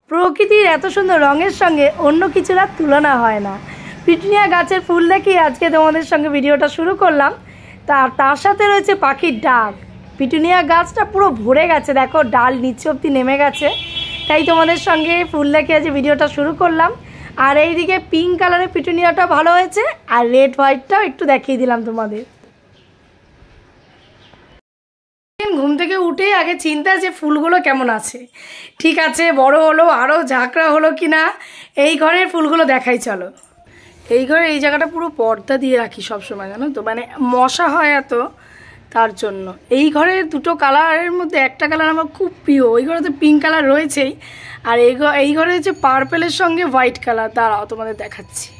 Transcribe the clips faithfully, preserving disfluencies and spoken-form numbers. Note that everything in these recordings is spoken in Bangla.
প্রকৃতির এত সুন্দর রঙের সঙ্গে অন্য কিছুর আর তুলনা হয় না। পিটুনিয়া গাছের ফুল দেখি আজকে তোমাদের সঙ্গে ভিডিওটা শুরু করলাম। তা তার সাথে রয়েছে পাখির ডাক। পিটুনিয়া গাছটা পুরো ভরে গেছে, দেখো ডাল নিচে অবধি নেমে গেছে। তাই তোমাদের সঙ্গে ফুল দেখে আজ ভিডিওটা শুরু করলাম। আর এইদিকে পিঙ্ক কালারের পিটুনিয়াটা ভালো হয়েছে, আর রেড হোয়াইটটাও একটু দেখিয়ে দিলাম তোমাদের। ঘুম থেকে উঠেই আগে চিন্তা যে ফুলগুলো কেমন আছে, ঠিক আছে বড় হলো আরও ঝাঁকড়া হলো কি না। এই ঘরের ফুলগুলো দেখাই চলো। এই ঘরে এই জায়গাটা পুরো পর্দা দিয়ে রাখি সবসময়, জানো তো, মানে মশা হয় এত, তার জন্য। এই ঘরের দুটো কালারের মধ্যে একটা কালার আমার খুব প্রিয়। ওই ঘরে তো পিঙ্ক কালার রয়েছেই, আর এই এই ঘরে হচ্ছে পার্পেলের সঙ্গে হোয়াইট কালার। দাঁড়াও তোমাদের দেখাচ্ছি।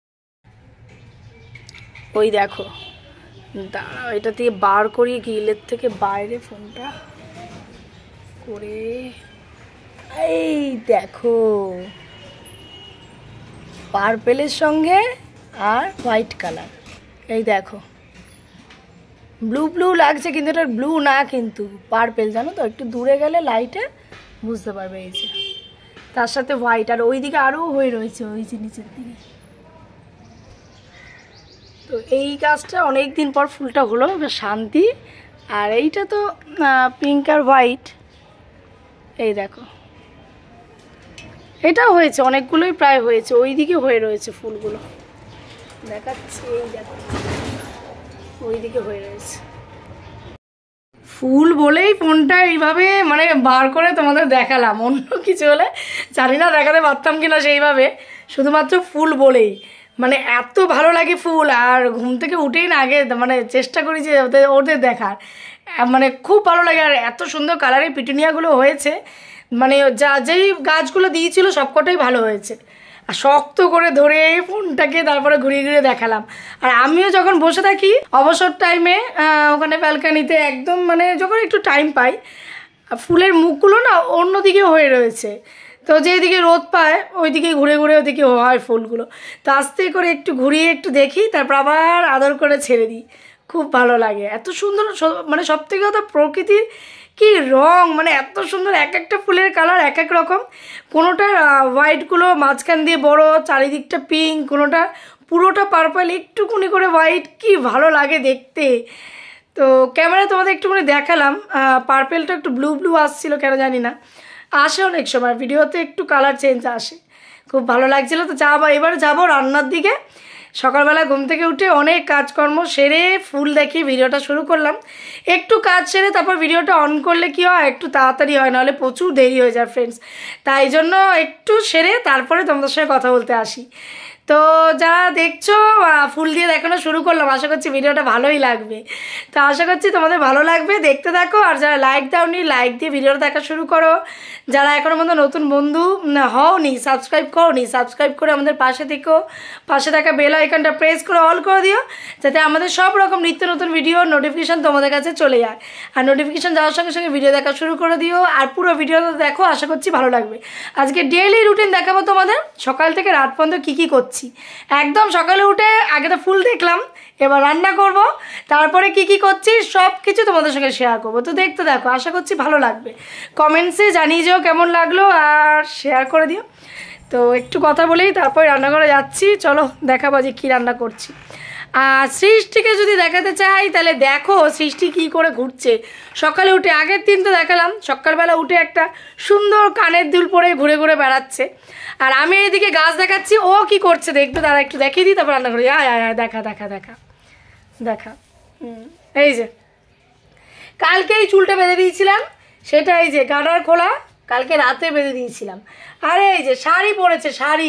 ওই দেখো, দাঁড়াও এটা থেকে বার করিয়ে গ্রিলের থেকে বাইরে ফোনটা করে, এই দেখো পার্পেলের সঙ্গে আর হোয়াইট কালার। এই দেখো ব্লু ব্লু লাগছে, কিন্তু এটা ব্লু না, কিন্তু পার্পেল, জানো তো। একটু দূরে গেলে লাইটে বুঝতে পারবে। এই যে তার সাথে হোয়াইট, আর ওই দিকে আরও হয়ে রয়েছে ওই যে নিচের দিকে। তো এই গাছটা অনেক দিন পর ফুলটা হলো, শান্তি। আর এইটা তো পিঙ্ক আর হোয়াইট। এই দেখো এটাও হয়েছে, অনেকগুলোই প্রায় হয়েছে। ওই দিকে হয়ে রয়েছে ফুলগুলো, দেখাচ্ছি। এই দেখো ওই দিকে হয়ে রয়েছে ফুল বলেই ফোনটা এইভাবে মানে বার করে তোমাদের দেখালাম। অন্য কিছু হলে জানি না দেখাতে পারতাম কিনা সেইভাবে, শুধুমাত্র ফুল বলেই মানে এত ভালো লাগে ফুল। আর ঘুম থেকে উঠেই না আগে মানে চেষ্টা করি যে ওদের ওদের দেখার, মানে খুব ভালো লাগে। আর এত সুন্দর কালারের পিটুনিয়াগুলো হয়েছে, মানে যা যেই গাছগুলো দিয়েছিল সবকটাই ভালো হয়েছে। আর শক্ত করে ধরে ফোনটাকে তারপরে ঘুরিয়ে ঘুরিয়ে দেখালাম। আর আমিও যখন বসে থাকি অবসর টাইমে ওখানে ব্যালকানিতে, একদম মানে যখন একটু টাইম পাই, ফুলের মুখগুলো না অন্যদিকে হয়ে রয়েছে, তো যেদিকে রোদ পায় ওইদিকে ঘুরে ঘুরে ওদিকে হয় ফুলগুলো। তো আস্তে করে একটু ঘুরিয়ে একটু দেখি, তারপর আবার আদর করে ছেড়ে দিই। খুব ভালো লাগে, এত সুন্দর। মানে সব থেকে কথা প্রকৃতির কি রং, মানে এত সুন্দর। এক একটা ফুলের কালার এক এক রকম। কোনোটা হোয়াইটগুলো মাঝখান দিয়ে বড়, চারিদিকটা পিঙ্ক, কোনোটা পুরোটা পার্পল, একটুকুনি করে হোয়াইট। কি ভালো লাগে দেখতে। তো ক্যামেরা তোমাদের একটুখানি দেখালাম। পার্পেলটা একটু ব্লু ব্লু আসছিল, কেন জানি না, আসে অনেক সময় ভিডিওতে একটু কালার চেঞ্জ আসে। খুব ভালো লাগছিলো। তো যাবো এবার, যাবো রান্নার দিকে। সকালবেলা ঘুম থেকে উঠে অনেক কাজকর্ম সেরে ফুল দেখি ভিডিওটা শুরু করলাম। একটু কাজ সেরে তারপর ভিডিওটা অন করলে কি হয়, একটু তাড়াতাড়ি হয়, নাহলে প্রচুর দেরি হয়ে যায় ফ্রেন্ডস। তাই জন্য একটু সেরে তারপরে তোমাদের সঙ্গে কথা বলতে আসি। তো যারা দেখছো ফুল দিয়ে দেখানো শুরু করলাম, আশা করছি ভিডিওটা ভালোই লাগবে। তো আশা করছি তোমাদের ভালো লাগবে, দেখতে থাকো। আর যারা লাইক দাওনি, লাইক দিয়ে ভিডিওটা দেখা শুরু করো। যারা এখনো মধ্যে নতুন বন্ধু হওনি, সাবস্ক্রাইব করোনি, সাবস্ক্রাইব করে আমাদের পাশে থেকো। পাশে থাকা বেল আইকনটা প্রেস করে অল করে দিও, যাতে আমাদের সব রকম নিত্য নতুন ভিডিও নোটিফিকেশান তোমাদের কাছে চলে যায়। আর নোটিফিকেশান যাওয়ার সঙ্গে সঙ্গে ভিডিও দেখা শুরু করে দিও। আর পুরো ভিডিওটা দেখো, আশা করছি ভালো লাগবে। আজকে ডেইলি রুটিন দেখাবো তোমাদের, সকাল থেকে রাত পর্যন্ত কী কী করছি। একদম সকালে উঠে আগে তো ফুল দেখলাম, এবার রান্না করব, তারপরে কি কি করছি সব কিছু তোমাদের সঙ্গে শেয়ার করবো। তো দেখতে দেখো, আশা করছি ভালো লাগবে। কমেন্টসে জানিয়ে যাও কেমন লাগলো, আর শেয়ার করে দিও। তো একটু কথা বলেই তারপরে রান্নাঘরে যাচ্ছি। চলো দেখাবো যে কী রান্না করছি। আর সৃষ্টিকে যদি দেখাতে চাই তাহলে দেখো সৃষ্টি কী করে ঘুরছে সকালে উঠে। আগের দিন তো দেখালাম সকালবেলা উঠে একটা সুন্দর কানের দুল পরে ঘুরে ঘুরে বেড়াচ্ছে। আর আমি এইদিকে গাছ দেখাচ্ছি, ও কি করছে দেখবে, তারা একটু দেখিয়ে দিই, তারপর রান্না করি। আয় আয় আয়, দেখা দেখা দেখা দেখা হুম এই যে কালকে এই চুলটা বেঁধে দিয়েছিলাম, সেটা এই যে গাডার খোলা, কালকে রাতে বেঁধে দিয়েছিলাম। আর এই যে শাড়ি পরেছে, শাড়ি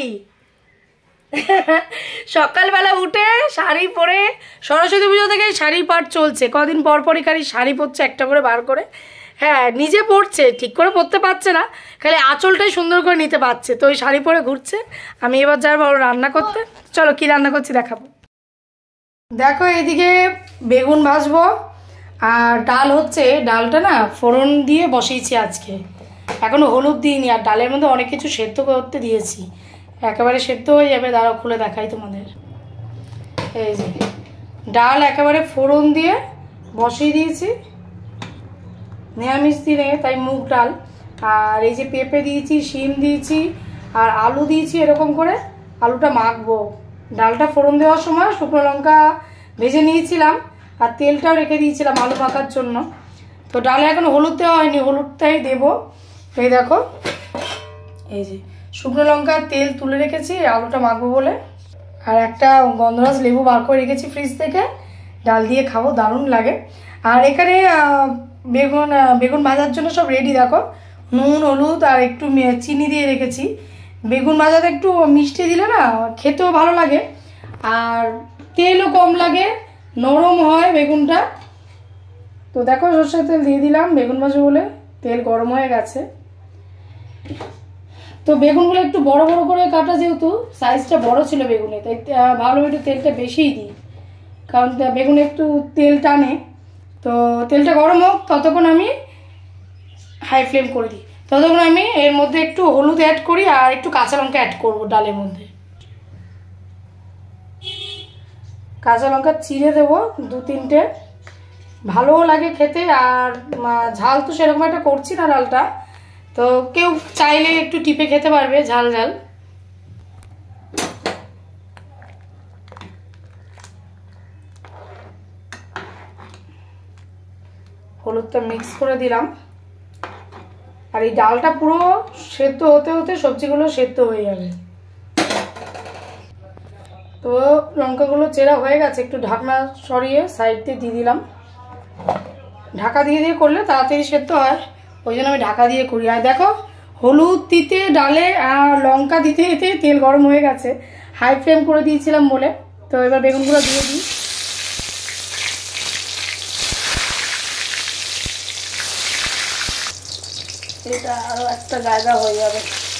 সকালবেলা উঠে শাড়ি পরে, সরস্বতী পুজো থেকে শাড়ি পাট চলছে, কদিন পর পরই খালি শাড়ি পরছে একটা করে বার করে। হ্যাঁ নিজে পরছে, ঠিক করে পরতে পারছে না, খালি আঁচলটাই সুন্দর করে নিতে পারছে। তো ওই শাড়ি পরে ঘুরছে। আমি এবার যাবো রান্না করতে। চলো কি রান্না করছি দেখাবো। দেখো এইদিকে বেগুন ভাজবো, আর ডাল হচ্ছে। ডালটা না ফোড়ন দিয়ে বসিয়েছি আজকে, এখনও হলুদ দিইনি। আর ডালের মধ্যে অনেক কিছু সেদ্ধ করতে দিয়েছি, একেবারে সেদ্ধ হয়ে যাবে। দাঁড়াও খুলে দেখাই তোমাদের। এই যে ডাল একেবারে ফোড়ন দিয়ে বসিয়ে দিয়েছি, নিরামিষ দিনে তাই মুগ ডাল। আর এই যে পেঁপে দিয়েছি, শিম দিয়েছি আর আলু দিয়েছি। এরকম করে আলুটা মাখবো। ডালটা ফোড়ন দেওয়ার সময় শুকনো লঙ্কা ভেজে নিয়েছিলাম আর তেলটাও রেখে দিয়েছিলাম আলু মাখার জন্য। তো ডালে এখন হলুদ দেওয়া হয়নি, হলুদটাই দেবো। এই দেখো, এই যে শুকনো লঙ্কার তেল তুলে রেখেছি আলুটা মাখবো বলে। আর একটা গন্ধরাজ লেবু বার করে রেখেছি ফ্রিজ থেকে, ডাল দিয়ে খাবো, দারুণ লাগে। আর এখানে বেগুন বেগুন ভাজার জন্য সব রেডি। দেখো, নুন হলুদ আর একটু চিনি দিয়ে রেখেছি। বেগুন ভাজাতে একটু মিষ্টি দিলে না খেতেও ভালো লাগে আর তেলও কম লাগে, নরম হয় বেগুনটা। তো দেখো সরষের তেল দিয়ে দিলাম বেগুন ভাজা বলে, তেল গরম হয়ে গেছে। তো বেগুনগুলো একটু বড় বড় করে কাটা, যেহেতু সাইজটা বড় ছিল বেগুনে, তাই ভালো একটু তেলটা বেশিই দিই, কারণ বেগুনে একটু তেল টানে। তো তেলটা গরম হোক, ততক্ষণ আমি হাই ফ্লেম করে দিই। ততক্ষণ আমি এর মধ্যে একটু হলুদ অ্যাড করি আর একটু কাঁচা লঙ্কা অ্যাড করবো ডালের মধ্যে। কাঁচা লঙ্কা চিড়ে দেবো দু তিনটে, ভালোও লাগে খেতে। আর ঝাল তো সেরকম একটা করছি না ডালটা, তো কেউ চাইলে একটু টিপে খেতে পারবে ঝাল ঝাল। হলুদটা মিক্স করে দিলাম। আর এই ডালটা পুরো সেদ্ধ হতে হতে সবজিগুলো সেদ্ধ হয়ে যাবে। তো লঙ্কাগুলো চেরা হয়ে গেছে, একটু ঢাকনা সরিয়ে সাইড দিয়ে দিয়ে দিলাম। ঢাকা দিয়ে দিয়ে করলে তাড়াতাড়ি সেদ্ধ হয়, ওই জন্য আমি ঢাকা দিয়ে করি। আর দেখো হলুদ দিতে ডালে আর লঙ্কা দিতে দিতে তেল গরম হয়ে গেছে, হাই ফ্লেম করে দিয়েছিলাম বলে। তো এবার বেগুনগুলো দিয়ে দিই। এটা আরও একটা জায়গা হয়ে যাবে।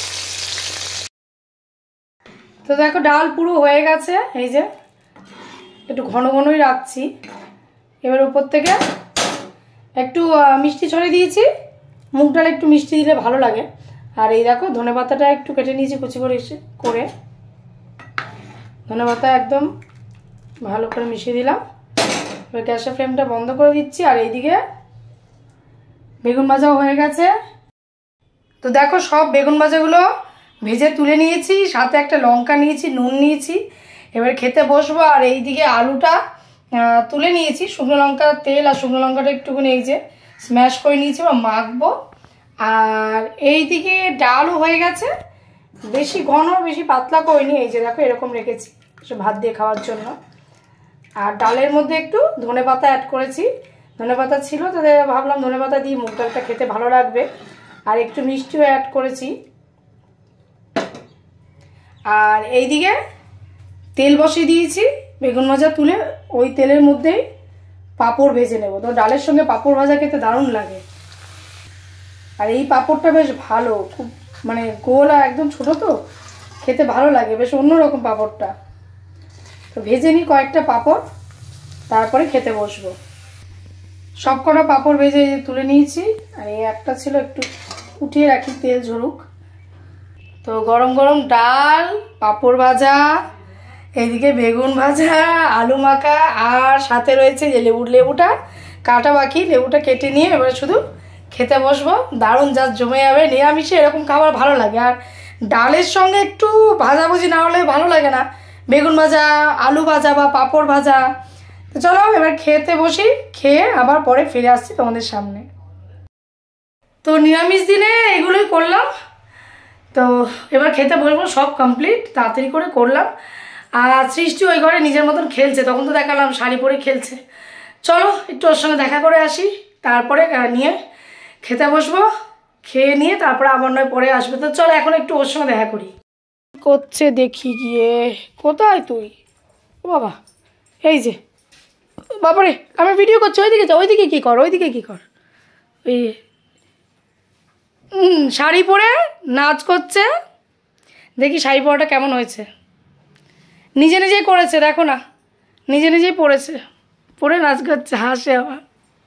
তো দেখো ডাল পুরো হয়ে গেছে, এই যে একটু ঘন ঘনই রাখছি। এবার উপর থেকে একটু মিষ্টি ছড়িয়ে দিয়েছি, মুগ ডাল একটু মিষ্টি দিলে ভালো লাগে। আর এই দেখো ধনেপাতাটা একটু কেটে নিয়েছি কুচি করে এসে করে, ধনেপাতা একদম ভালো করে মিশিয়ে দিলাম। এবার গ্যাসের ফ্লেমটা বন্ধ করে দিচ্ছি। আর এইদিকে বেগুন ভাজাও হয়ে গেছে। তো দেখো সব বেগুন ভাজাগুলো ভেজে তুলে নিয়েছি, সাথে একটা লঙ্কা নিয়েছি, নুন নিয়েছি। এবার খেতে বসবো। আর এইদিকে আলুটা তুলে নিয়েছি, শুকনো লঙ্কা তেল আর শুকনো লঙ্কাটা একটুখানি এই যে স্ম্যাশ করে নিয়েছি বা মাখবো। আর এইদিকে ডালও হয়ে গেছে, বেশি ঘন বেশি পাতলা করিনি, এই যে দেখো এরকম রেখেছি ভাত দিয়ে খাওয়ার জন্য। আর ডালের মধ্যে একটু ধনেপাতা অ্যাড করেছি, ধনেপাতা ছিল তাতে ভাবলাম ধনেপাতা দিয়ে মুগ ডালটা খেতে ভালো লাগবে। আর একটু মিষ্টিও অ্যাড করেছি। আর এইদিকে তেল বসিয়ে দিয়েছি, বেগুন ভাজা তুলে ওই তেলের মধ্যেই পাঁপড় ভেজে নেব। তো ডালের সঙ্গে পাঁপড় ভাজা খেতে দারুণ লাগে। আর এই পাঁপড়টা বেশ ভালো, খুব মানে গোল আর একদম ছোট, তো খেতে ভালো লাগে, বেশ অন্যরকম পাঁপড়টা। তো ভেজে নিই কয়েকটা পাঁপড়, তারপরে খেতে বসবো। সব কটা পাঁপড় ভেজে তুলে নিয়েছি। আর এই একটা ছিল, একটু উঠিয়ে রাখি তেল ঝরুক। তো গরম গরম ডাল, পাঁপড় ভাজা, এইদিকে বেগুন ভাজা, আলু মাখা, আর সাথে রয়েছে যে লেবু, লেবুটা কাটা বাকি, লেবুটা কেটে নিয়ে এবার শুধু খেতে বসবো। দারুণ জাস্ট জমে যাবে। নিরামিষে এরকম খাবার ভালো লাগে। আর ডালের সঙ্গে একটু ভাজাভুজি না হলে ভালো লাগে না, বেগুন ভাজা, আলু ভাজা বা পাঁপড় ভাজা। তো চলো এবার খেতে বসি, খেয়ে আবার পরে ফিরে আসছি তোমাদের সামনে। তো নিরামিষ দিনে এগুলোই করলাম। তো এবার খেতে বসবো, সব কমপ্লিট, তাড়াতাড়ি করে করলাম। আর সৃষ্টি ওই ঘরে নিজের মতন খেলছে, তখন তো দেখালাম শাড়ি পরে খেলছে। চলো একটু ওর সঙ্গে দেখা করে আসি, তারপরে নিয়ে খেতে বসবো। খেয়ে নিয়ে তারপরে আবার নয় পরে আসবে। তো চলো এখন একটু ওর সঙ্গে দেখা করি। করছে দেখি গিয়ে, কোথায় তুই? ও বাবা, এই যে বাবারে, আমি ভিডিও করছি, ওইদিকে যা, ওইদিকে কী কর, ওইদিকে কী কর, ওই হুম শাড়ি পরে নাচ করছে। দেখি শাড়ি পরাটা কেমন হয়েছে। নিজে নিজেই করেছে, দেখো না, নিজে নিজেই পরেছে, পরে নাচ করছে, হাসে আবার।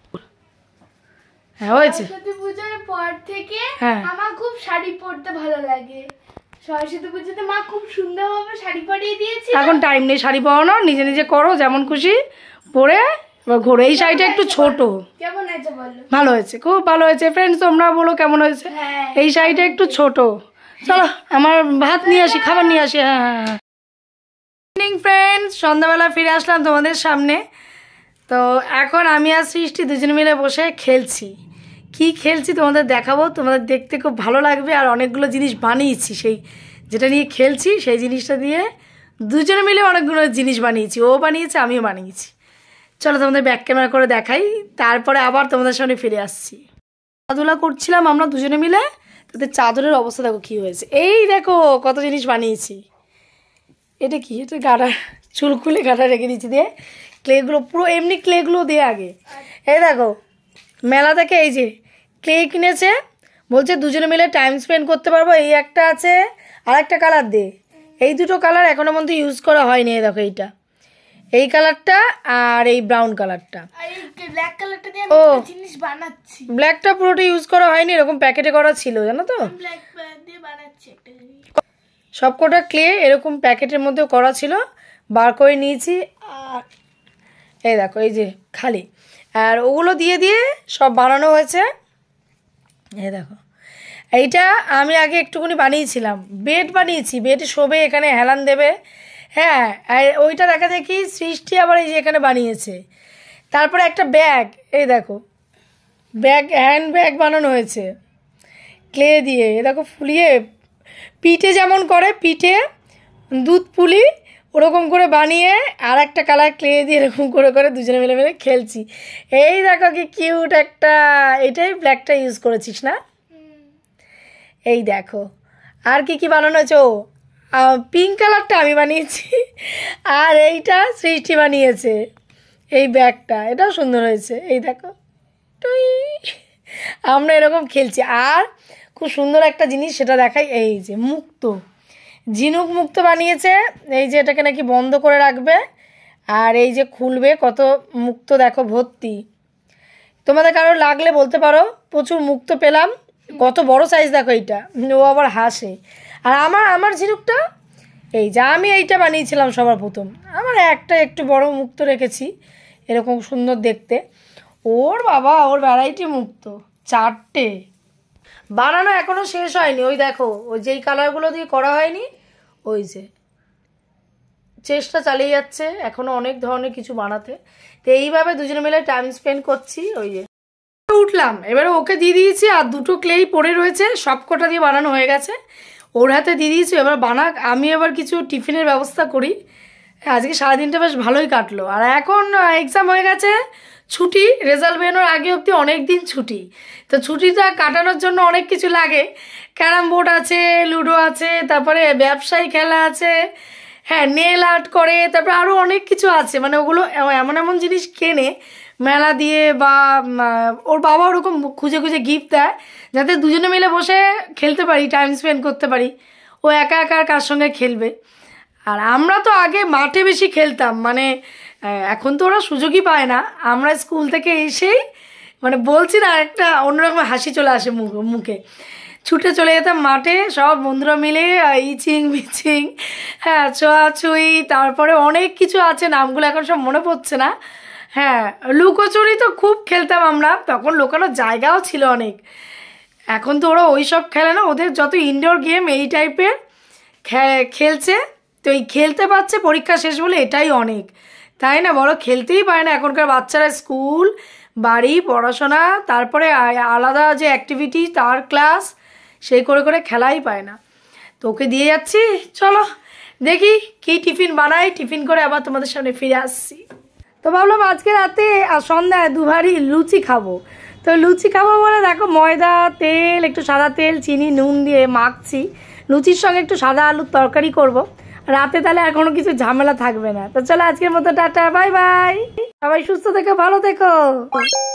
হ্যাঁ হয়েছে। সরস্বতী পূজার পর থেকে হ্যাঁ আমার খুব শাড়ি পরতে ভালো লাগে। সরস্বতী পুজোতে মা খুব সুন্দরভাবে শাড়ি পরিয়ে দিয়েছে। এখন টাইম নেই শাড়ি পরানো, নিজে নিজে করো, যেমন খুশি পরে এবার ঘোরো। এই শাড়িটা একটু ছোট, কেমন হয়েছে বলো? ভালো হয়েছে, খুব ভালো হয়েছে। ফ্রেন্ডস তোমরা বলো কেমন হয়েছে। এই শাড়িটা একটু ছোট। চলো আমার ভাত নিয়ে আসি, খাবার নিয়ে আসি। হ্যাঁ হ্যাঁ হ্যাঁ ইভিনিং ফ্রেন্ডস, সন্ধ্যাবেলা ফিরে আসলাম তোমাদের সামনে। তো এখন আমি আর সৃষ্টি দুজনে মিলে বসে খেলছি। কি খেলছি তোমাদের দেখাবো, তোমাদের দেখতে খুব ভালো লাগবে। আর অনেকগুলো জিনিস বানিয়েছি, সেই যেটা নিয়ে খেলছি সেই জিনিসটা দিয়ে দুজনে মিলে অনেকগুলো জিনিস বানিয়েছি। ও বানিয়েছে, আমিও বানিয়েছি। চলো তোমাদের ব্যাক ক্যামেরা করে দেখাই, তারপরে আবার তোমাদের সামনে ফিরে আসছি। খেলাধুলা করছিলাম আমরা দুজনে মিলে, তাদের চাদরের অবস্থা দেখো কী হয়েছে। এই দেখো কত জিনিস বানিয়েছি। এটা কি, এটা গাড়া, চুল খুলে গাড়া রেখে দিচ্ছি দিয়ে ক্লেগুলো, পুরো এমনি ক্লেগুলো দিয়ে আগে। এই দেখো মেলা থেকে এই যে ক্লে কিনেছে, বলছে দুজনে মিলে টাইম স্পেন্ড করতে পারবো। এই একটা আছে, আর একটা কালার দে। এই দুটো কালার এখনো পর্যন্ত ইউজ করা হয়নি। এই দেখো এইটা, এই কালারটা আর এই ব্রাউন কালারটা। ব্ল্যাক কালারটা দিয়ে ও জিনিস বানাচ্ছি। ব্ল্যাকটা পুরোটা ইউজ করা হয়নি, এরকম প্যাকেটে করা ছিল জানো তো। ব্ল্যাক দিয়ে বানাচ্ছি একটা জিনিস। সবকটা ক্লে এরকম প্যাকেটের মধ্যে করা ছিল, বার করে নিয়েছি। আর এই দেখো এই যে খালি, আর ওগুলো দিয়ে দিয়ে সব বানানো হয়েছে। এই দেখো এইটা আমি আগে একটুখানি বানিয়েছিলাম, বেড বানিয়েছি, বেড শোবে, এখানে হেলান দেবে। হ্যাঁ, আর ওইটা দেখা দেখি সৃষ্টি আবার এই যে এখানে বানিয়েছে। তারপরে একটা ব্যাগ, এই দেখো ব্যাগ, হ্যান্ড ব্যাগ বানানো হয়েছে ক্লে দিয়ে। এ দেখো ফুলিয়ে, পিঠে যেমন করে, পিঠে দুধ পুলি ওরকম করে বানিয়ে আর একটা কালার ক্লে দিয়ে এরকম করে করে দুজনে মিলে মিলে খেলছি। এই দেখো কি কিউট একটা, এটাই ব্ল্যাকটা ইউজ করেছিস না। এই দেখো আর কি কি বানানো হয়েছে। ও পিঙ্ক কালারটা আমি বানিয়েছি, আর এইটা সৃষ্টি বানিয়েছে। এই ব্যাগটা, এটাও সুন্দর হয়েছে। এই দেখো টুই, আমরা এরকম খেলছি। আর খুব সুন্দর একটা জিনিস সেটা দেখাই, এই যে মুক্ত, ঝিনুক মুক্ত বানিয়েছে। এই যে এটাকে নাকি বন্ধ করে রাখবে, আর এই যে খুলবে, কত মুক্ত দেখো ভর্তি। তোমাদের কারো লাগলে বলতে পারো, প্রচুর মুক্ত পেলাম। কত বড় সাইজ দেখো এইটা, ও আবার হাসে। আর আমার আমার ঝিনুকটা এই যে আমি এইটা বানিয়েছিলাম সবার প্রথম। আমার একটা একটু বড় মুক্ত রেখেছি, এরকম সুন্দর দেখতে। ওর বাবা, ওর ভ্যারাইটি মুক্ত চারটে বানানো, এখনও শেষ হয়নি। ওই দেখো ওই যেই কালারগুলো দিয়ে করা হয়নি, ওই যে চেষ্টা চালিয়ে যাচ্ছে এখনও অনেক ধরনের কিছু বানাতে। তো এইভাবে দুজনে মিলে টাইম স্পেন্ড করছি। ওই যে উঠলাম, এবারে ওকে দিয়ে দিয়েছি, আর দুটো ক্লেই পড়ে রয়েছে, সব কটা দিয়ে বানানো হয়ে গেছে, ওর হাতে দিয়ে দিয়েছি। এবার বানাক, আমি এবার কিছু টিফিনের ব্যবস্থা করি। আজকে সারাদিনটা বেশ ভালোই কাটলো। আর এখন এক্সাম হয়ে গেছে, ছুটি, রেজাল্ট বেরোনোর আগে অবধি অনেক দিন ছুটি। তো ছুটিটা কাটানোর জন্য অনেক কিছু লাগে, ক্যারাম বোর্ড আছে, লুডো আছে, তারপরে ব্যবসায়ী খেলা আছে, হ্যাঁ নেল আর্ট করে, তারপরে আরও অনেক কিছু আছে। মানে ওগুলো এমন এমন জিনিস কেনে মেলা দিয়ে, বা ওর বাবা ওরকম খুঁজে খুঁজে গিফট দেয়, যাতে দুজনে মিলে বসে খেলতে পারি, টাইম স্পেন্ড করতে পারি। ও একা একা কার সঙ্গে খেলবে। আর আমরা তো আগে মাঠে বেশি খেলতাম, মানে এখন তো ওরা সুযোগই পায় না। আমরা স্কুল থেকে এসেই মানে বলছি না, একটা অন্যরকম হাসি চলে আসে মুখ মুখে ছুটে চলে যেতাম মাঠে, সব বন্ধুরা মিলে ইচিং বিচিং, হ্যাঁ ছোঁয়াছুঁই, তারপরে অনেক কিছু আছে, নামগুলো এখন সব মনে পড়ছে না। হ্যাঁ লুকোচুরি তো খুব খেলতাম আমরা, তখন লুকানোর জায়গাও ছিল অনেক। এখন তো ওরা ওই সব খেলে না, ওদের যত ইনডোর গেম এই টাইপের খেলছে। তো এই খেলতে পারছে পরীক্ষা শেষ বলে, এটাই অনেক, তাই না বলো? খেলতেই পারে না এখনকার বাচ্চারা, স্কুল বাড়ি পড়াশোনা, তারপরে আলাদা যে অ্যাক্টিভিটি তার ক্লাস, সেই করে করে খেলাই পায় না। তো ওকে দিয়ে যাচ্ছি, চলো দেখি কি টিফিন বানাই, টিফিন করে আবার তোমাদের সামনে ফিরে আসছি। তো ভাবলাম আজকে রাতে আর সন্ধ্যায় দুভারি লুচি খাবো। তো লুচি খাবো বলে দেখো ময়দা, তেল, একটু সাদা তেল, চিনি, নুন দিয়ে মাখছি। লুচির সঙ্গে একটু সাদা আলুর তরকারি করব রাতে, তাহলে আর কোনো কিছু ঝামেলা থাকবে না। তো চলো আজকের মতো টাটা, বাই বাই, সবাই সুস্থ থেকো, ভালো থেকো।